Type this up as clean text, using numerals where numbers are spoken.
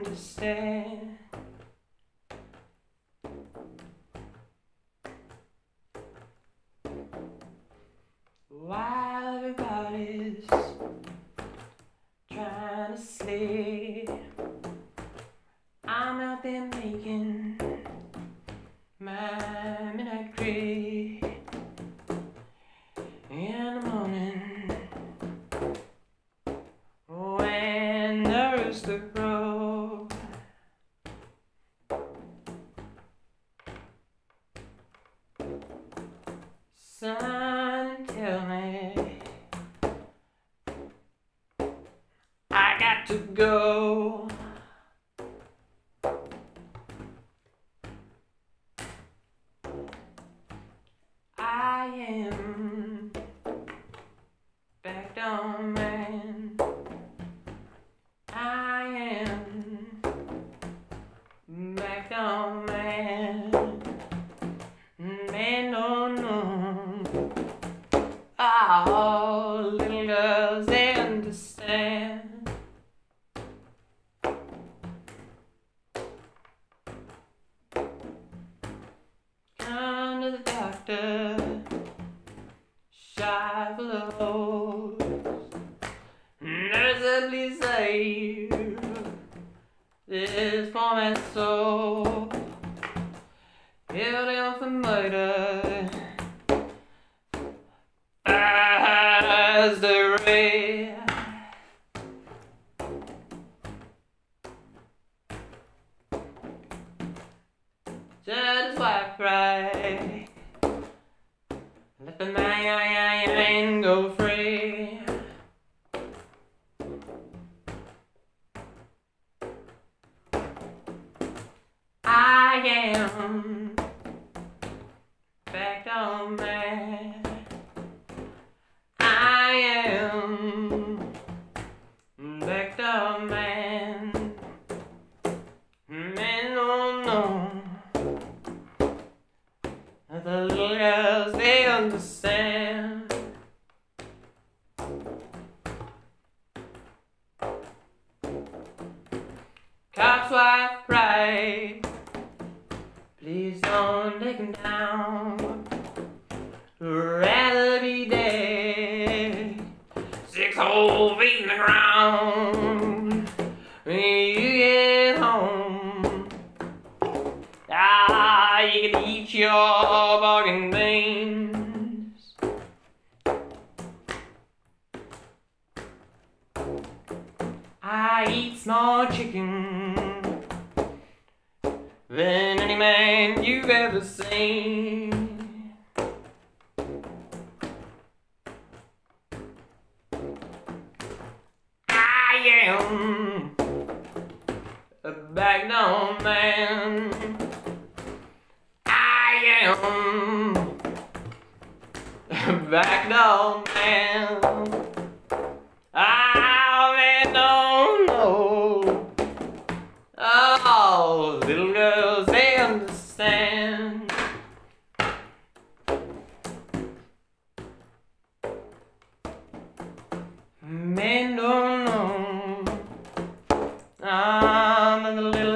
understand. While everybody's trying to sleep, I'm out there making my midnight creep. In the morning, when the rooster crows, son, tell me I got to go. I am back down, man. I am back down, man. Man, no, no. Oh, little girls, they understand. Come to the doctor, shot full of holes. Nurse, please save this poor man's soul. Held him for murder as the rain. Judge's wife cried, let the man go free. I am back down, man. I am back down, man. Man, oh no. The little girls, they understand. Cop's wife cried, please don't take him down. Rather be dead 6 whole feet in the ground when you get home. Ah, you can eat your bargain beans. I eat small chicken than any man you've ever seen. I am a back down man. I am a back down man. Oh man, don't know. Oh, little girls, they understand. Men don't know. I'm the little